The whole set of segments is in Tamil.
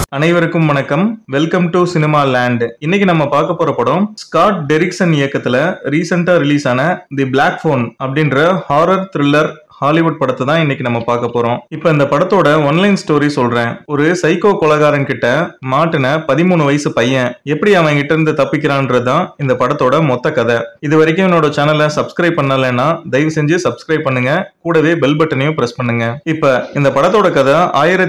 அனைவருக்கும் வணக்கம். Welcome to cinema land. இன்னைக்கு நம்ம பார்க்க போற படம் ஸ்காட் டெரிக்சன் இயக்கத்துல ரீசெண்டா ரிலீஸ் ஆன தி பிளாக் போன் அப்படின்ற ஹாரர் த்ரில்லர் ஹாலிவுட் படத்தை தான் இன்னைக்கு நம்ம பார்க்க போறோம். இப்ப இந்த படத்தோட ஒன்லைன் ஸ்டோரி சொல்றேன். ஒரு சைக்கோ கொலைகாரன் கிட்ட மாட்டின 13 வயசு பையன் எப்படி அவன் கிட்ட இருந்து தப்பிக்கிறான்றதுதான் இந்த படத்தோட மொத்த கதை. இது வரைக்கும் என்னோட சேனலை சப்ஸ்கிரைப் பண்ணலைன்னா தயவு செஞ்சு சப்ஸ்கிரைப் பண்ணுங்க, கூடவே பெல் பட்டனையும் பிரஸ் பண்ணுங்க. இப்ப இந்த படத்தோட கதை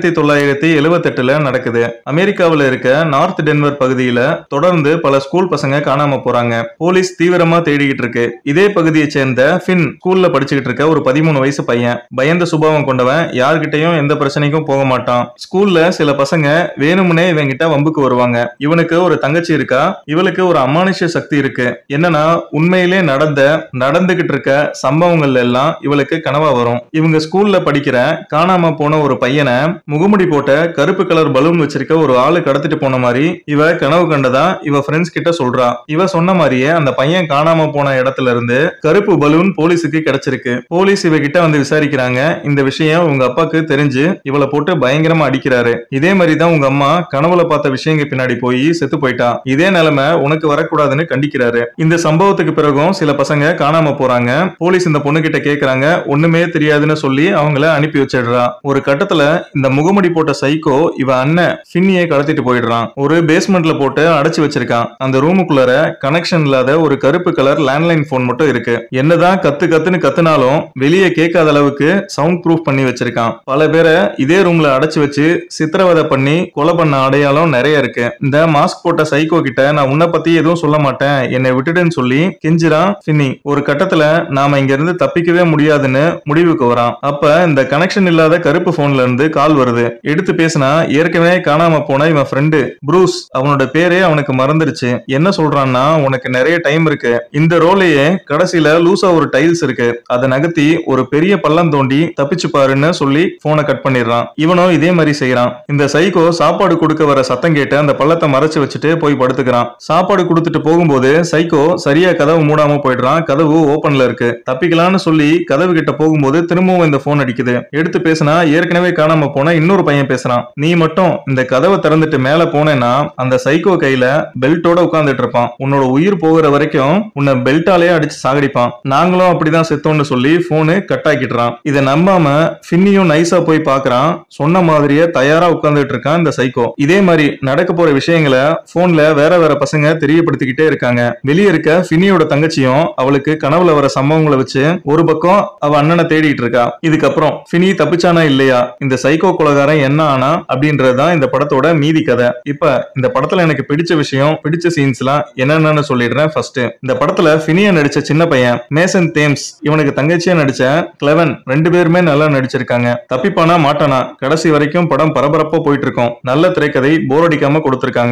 1978ல நடக்குது. அமெரிக்காவில் இருக்க நார்த் டென்வர் பகுதியில தொடர்ந்து பல ஸ்கூல் பசங்க காணாம போறாங்க. போலீஸ் தீவிரமா தேடிக்கிட்டு இருக்கு. இதே பகுதியை சேர்ந்த ஃபின் ஸ்கூல்ல படிச்சுக்கிட்டு இருக்க ஒரு 13 வயசு பையன். பயந்த சுபாவம் கொண்டவன், யார்கிட்டயும் எந்த பிரச்சனைக்கும் போக மாட்டான். ஸ்கூல்ல சில பசங்க வேணும்னே இவன் கிட்ட வம்புக்கு வருவாங்க. இவனுக்கு ஒரு தங்கச்சி இருக்கா. இவளுக்கு ஒரு அமானுஷ்ய சக்தி இருக்கு. என்னன்னா உண்மையிலே நடந்துகிட்டு இருக்க சம்பவங்கள் எல்லாம் இவளுக்கு கனவா வரும். இவங்க ஸ்கூல்ல படிக்கிற காணாம போன ஒரு பையனை முகமுடி போட்ட கருப்பு கலர் பலூன் வச்சிருக்க ஒரு ஆளு கடத்திட்டு போன மாதிரி இவ கனவு கண்டதா இவ ஃப்ரெண்ட்ஸ் கிட்ட சொல்றா. இவ சொன்ன மாதிரியே அந்த பையன் காணாம போன இடத்துல இருந்து கருப்பு பலூன் போலீஸுக்கு கிடைச்சிருக்கு. போலீஸ் இவ கிட்ட வந்து விசாரிக்கிறாங்க. இந்த விஷயம் உங்க அப்பாக்கு தெரிஞ்சு இவளை போட்டு பயங்கரமா அடிக்கிறாரு. இதே மாதிரிதான் உங்க அம்மா கனவுல பார்த்த விஷயங்க பின்னாடி போய் செத்து போயிட்டா. இதே நிலைமை உனக்கு வரக்கூடாதுன்னு கண்டிக்கிறாரு. இந்த சம்பவத்துக்கு பிறகும் சில பசங்க காணாம போறாங்க. போலீஸ் இந்த பொண்ணு கிட்ட கேக்குறாங்க. ஒண்ணுமே தெரியாதுன்னு சொல்லி அவங்கள அனுப்பி வச்சிடுறா. ஒரு கட்டத்துல இந்த முகமுடி போட்ட சைக்கோ இவ அண்ணன் ஃபின்னியை கடத்திட்டு போயிடுறான். ஒரு பேஸ்மெண்ட்ல போட்டு அடைச்சு வச்சிருக்கான். அந்த ரூமுக்குள்ளார கனெக்ஷன் இல்லாத ஒரு கருப்பு கலர் லேண்ட்லைன் போன் மட்டும் இருக்கு. என்னதான் கத்துன்னு கத்துனாலும் வெளியே கேட்காத அளவுக்கு சவுண்ட் ப்ரூஃப் பண்ணி வச்சிருக்கான். பல பேரை இதே ரூம்ல அடைச்சு வச்சு சித்திரவதை பண்ணி கொலை பண்ண அடையாளம் நிறைய இருக்கு. இந்த மாஸ்க் போட்ட சைக்கோ கிட்ட நான் உன்னை பத்தி எதுவும் சொல்ல மாட்டேன், என்னை விட்டுடுன்னு சொல்லி கெஞ்சிரான் ஃபின்னி. ஒரு கட்டத்துல நாம இங்க இருந்து தப்பிக்கவே முடியாதுன்னு முடிவுக்கு வரான். அப்ப இந்த கனெக்ஷன் இல்லாத கருப்பு போன்ல இருந்து கால் வருது. எடுத்து பேசினா ஏற்கனவே காணாம போன இவன் ஃப்ரெண்டு ப்ரூஸ். அவனோட பேரே அவனுக்கு மறந்துருச்சு. என்ன சொல்றான்னா, உனக்கு நிறைய டைம் இருக்கு. இந்த ரோலையே கடைசியில லூசா ஒரு டைல்ஸ் இருக்கு, அதை நகர்த்தி ஒரு பெரிய பள்ளம் தோண்டி தப்பிச்சு பாருன்னு சொல்லி போனை கட் பண்ணிடுறான். இவனும் இதே மாதிரி செய்யறான். இந்த சைக்கோ சாப்பாடு கொடுக்க வர சத்தம் கேட்டு அந்த பள்ளத்தை மறைச்சு வச்சுட்டு போய் படுத்துக்கிறான். சாப்பாடு கொடுத்துட்டு போகும்போது சைக்கோ சரியா கதவு மூடாம போயிடுறான். கதவு ஓபன்ல இருக்கு. தப்பிக்கலான்னு சொல்லி கதவு கிட்ட போகும்போது திரும்பவும் இந்த போன் அடிக்குது. எடுத்து பேசினா ஏற்கனவே காணாம போன இன்னொரு பையன் பேசுறான். நீ மட்டும் இந்த கதவை திறந்துட்டு மேல போனேன்னா அந்த சைக்கோ கையில பெல்ட்டோட உட்கார்ந்துட்டு இருப்பான். உன்னோட உயிர் போகிற வரைக்கும் உன்னை பெல்ட்டாலே அடிச்சு சாகடிப்பான். நாங்களும் அப்படிதான் செத்தோம்னு சொல்லி போனு கட் ஆக்கிடுறான். இதை நம்பாம ஃபின்னியும் நைஸா போய் பாக்குறான். சொன்ன மாதிரியே தயாரா உட்கார்ந்துட்டு இருக்கான் இந்த சைக்கோ. இதே மாதிரி நடக்க போற விஷயங்களை போன்ல வேற வேற பசங்க தெரியப்படுத்திக்கிட்டே இருக்காங்க. வெளியே இருக்க ஃபின்னியோட தங்கச்சியும் அவளுக்கு கனவுல வர சம்பவங்களை வச்சு ஒரு பக்கம் அவ அண்ணனை தேடிட்டு இருக்கா. இதுக்கப்புறம் ஃபினி தப்பிச்சானா இல்லையா, இந்த சைக்கோ கொலைகாரன் என்ன ஆனா அப்படின்றதுதான் இந்த படத்தோட மீதி கதை. இப்ப இந்த படத்துல எனக்கு பிடிச்ச விஷயம், பிடிச்ச சீன்ஸ் எல்லாம் என்னென்னு சொல்லிடுறேன். ஃபர்ஸ்ட், இந்த படத்துல ஃபினியா நடிச்ச சின்ன பையன் மேசன் தேம்ஸ், இவனுக்கு தங்கச்சியா நடிச்ச கிளவன், ரெண்டு பேருமே நல்லா நடிச்சிருக்காங்க. தப்பிப்பானா மாட்டானா கடைசி வரைக்கும் படம் பரபரப்பா போயிட்டு இருக்கும். நல்ல திரைக்கதை, போர் அடிக்காம கொடுத்திருக்காங்க.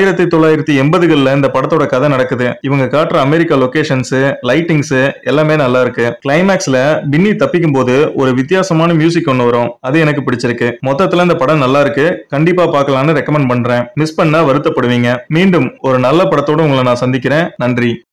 1980கள்ல இந்த படத்தோட கதை நடக்குது. இவங்க காட்டுற அமெரிக்கா லொகேஷன்ஸ், லைட்டிங்ஸ் எல்லாமே நல்லா இருக்கு. கிளைமேக்ஸ்ல பின்னி தப்பிக்கும் போது ஒரு வித்தியாசமான மியூசிக் ஒன்று வரும். அது எனக்கு பிடிச்சிருக்கு. மொத்தத்துல இந்த படம் நல்லா இருக்கு. கண்டிப்பா பார்க்கலாம்னு ரெக்கமெண்ட் பண்றேன். மிஸ் பண்ணா வருத்தப்படுவீங்க. மீண்டும் ஒரு நல்ல படத்தோட உங்களை நான் சந்திக்கிறேன். நன்றி.